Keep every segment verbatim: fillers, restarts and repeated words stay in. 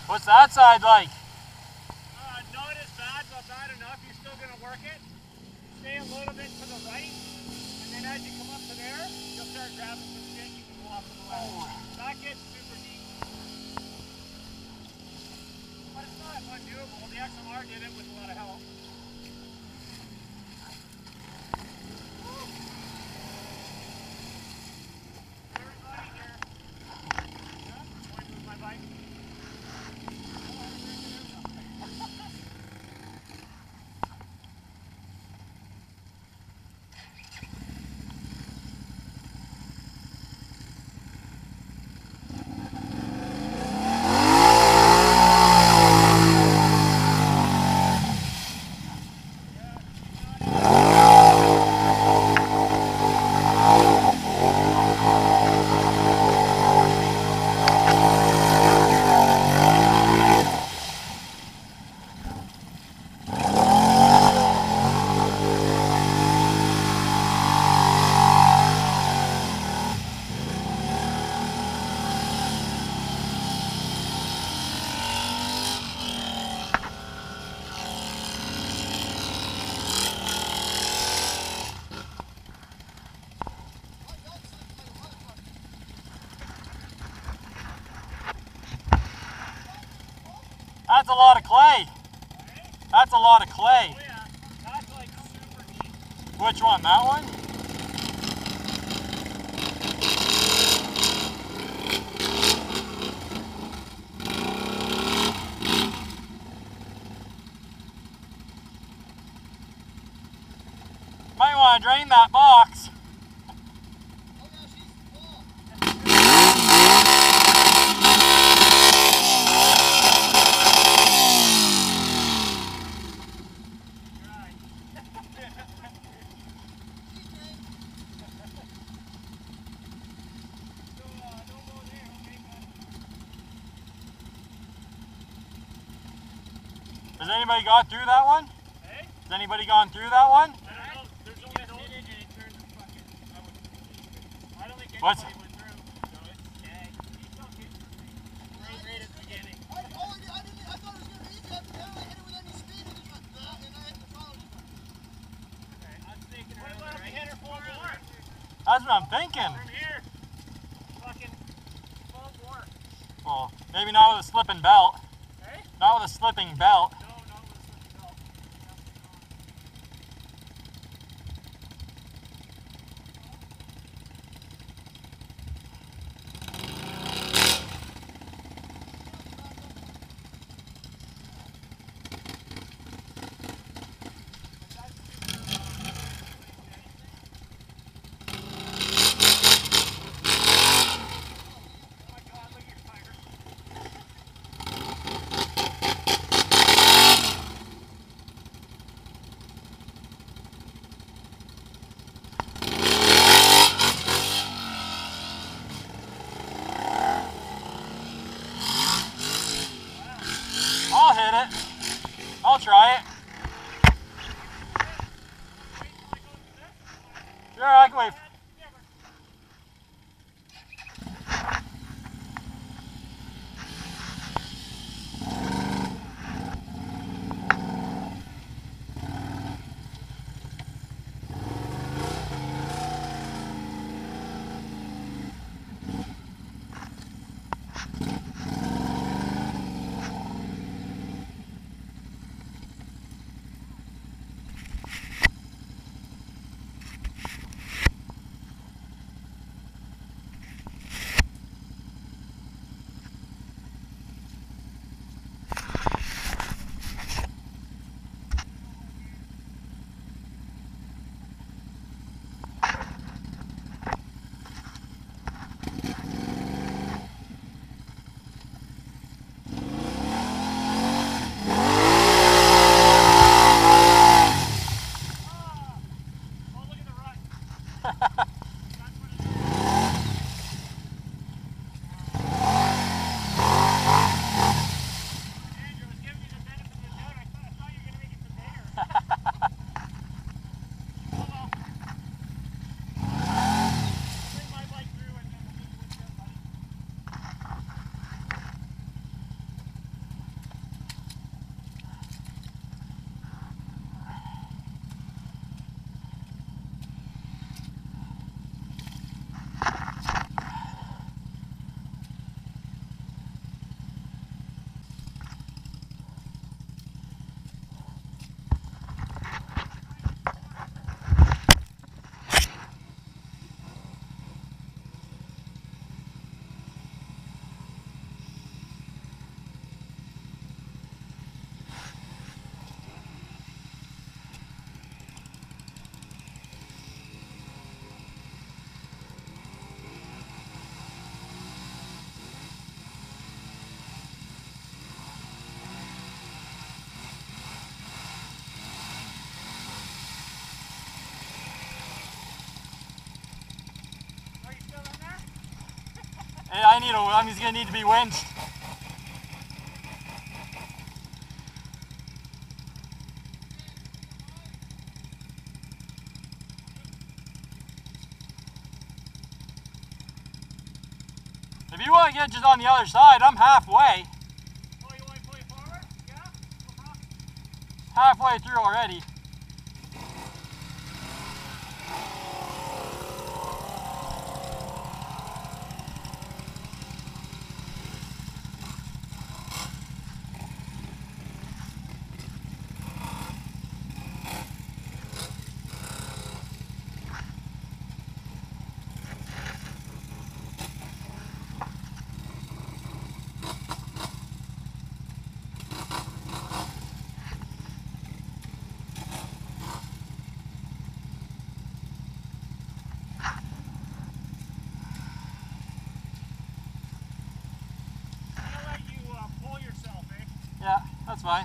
What's that side like? Uh, not as bad, but bad enough. You're still going to work it. Stay a little bit to the right, and then as you come up to there, you'll start grabbing some shit. You can go off to the left. Oh. That gets super deep. But it's not undoable. The X M R did it with a lot of help. Everybody here. Yeah, going to move my bike. That's a lot of clay. That's a lot of clay. Oh yeah, that's like super deep. Which one? That one? Might want to drain that box. Has anybody gone through that one? Hey? Has anybody gone through that one? I don't know. There's only no... and it turned to fucking... I wouldn't... I don't think anybody What's... went through. No, it's tag. He's not kidding me. Right, right at the beginning. I, oh, I, didn't, I thought it was going to be easy. I hit it with any speed and just went that, and I hit the follow. Okay, I'm thinking what about if we hit her full bore? That's what I'm thinking. From here. Fucking full bore. Well, maybe not with a slipping belt. Hey? Not with a slipping belt. No, not with a slipping belt. I'll hit it. I'll try it. Sure, I can wait. Hey, I need a, I'm just gonna need to be winched. If you want to get just on the other side, I'm halfway. Oh, you want to pull it forward? Yeah? No problem. Halfway through already. Yeah, that's fine.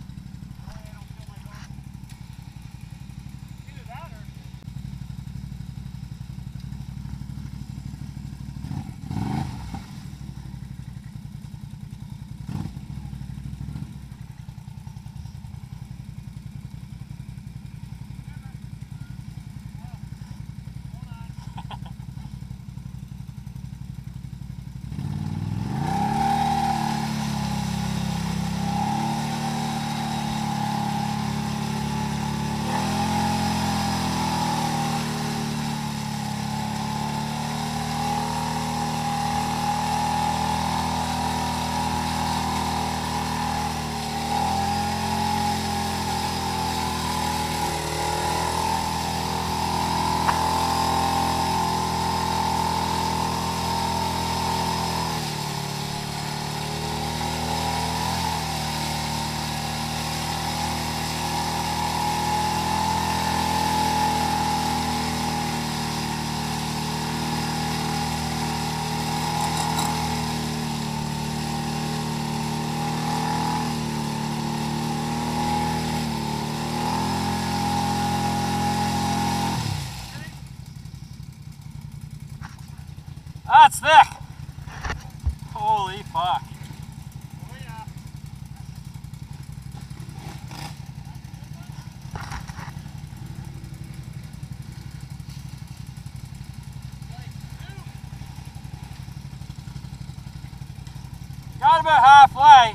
That's thick. Holy fuck. Oh yeah. Got about halfway.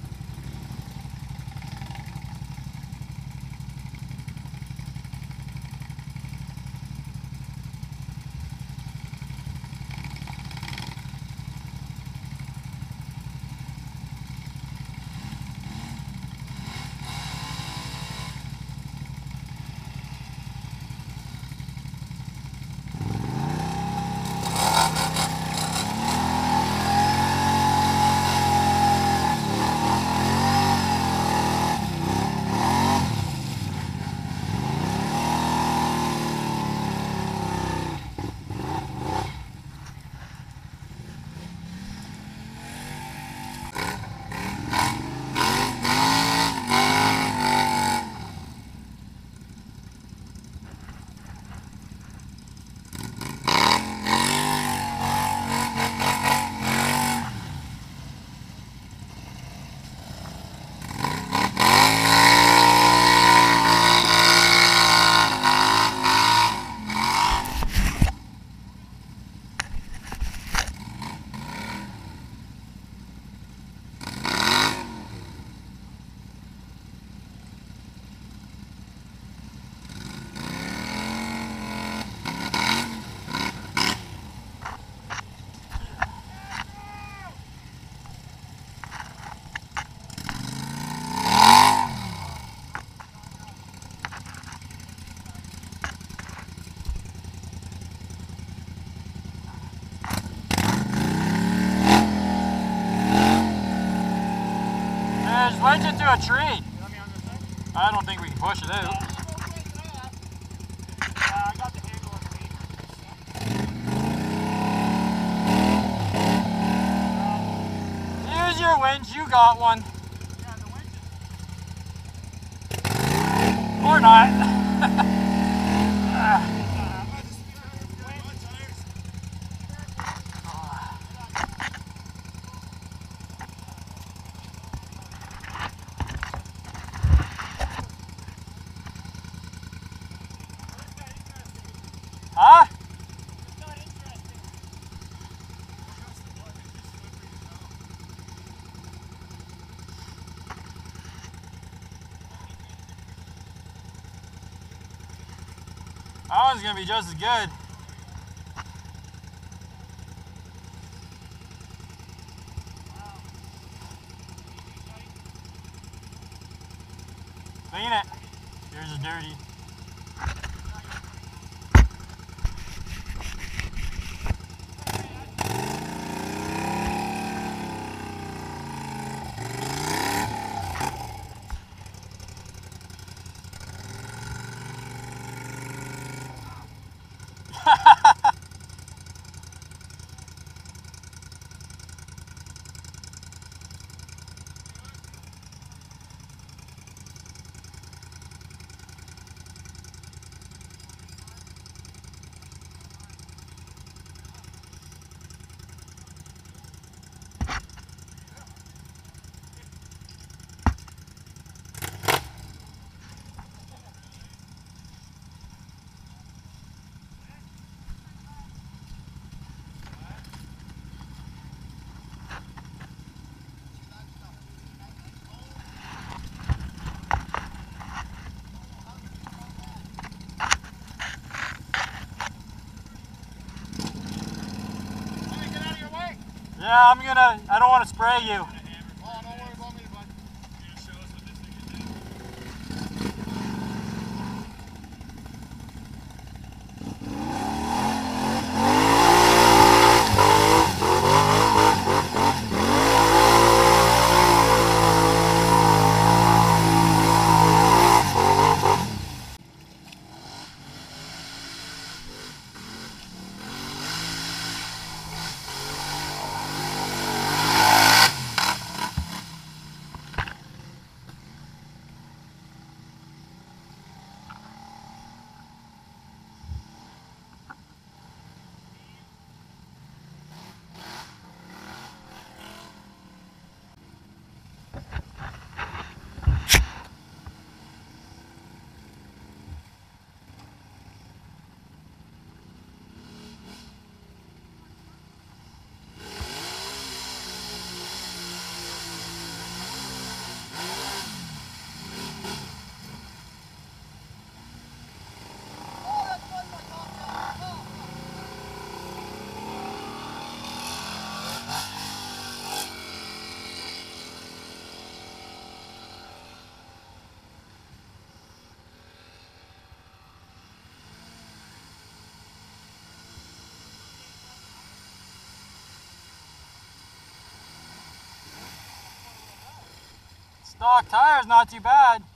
Just wedge it to a tree. I don't think we can push it out. Yeah, I got the handle underneath. Use your winch, you got one. Yeah, the winch is... Or not. Huh? It's not interesting. That one's gonna be just as good. Clean it. Yours is dirty. Yeah, I'm gonna, I don't want to spray you. Oh, don't worry about me, bud. You're gonna show us what this thing can do? Oh, that's fun, my top down. Oh. Stock tire's not too bad.